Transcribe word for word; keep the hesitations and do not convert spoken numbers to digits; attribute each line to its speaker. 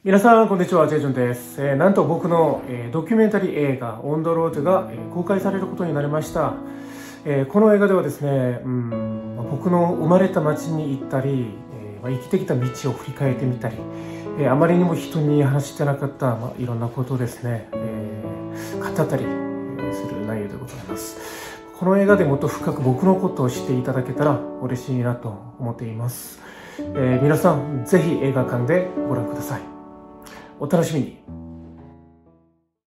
Speaker 1: 皆さんこんにちは、ジェイジョンです。えー、なんと僕の、えー、ドキュメンタリー映画オン・ド・ロードが、えー、公開されることになりました。えー、この映画ではですね、うん、まあ、僕の生まれた町に行ったり、えーまあ、生きてきた道を振り返ってみたり、えー、あまりにも人に話してなかった、まあ、いろんなことをですね、えー、語ったりする内容でございます。この映画でもっと深く僕のことを知っていただけたら嬉しいなと思っています。えー、皆さんぜひ映画館でご覧ください。お楽しみに。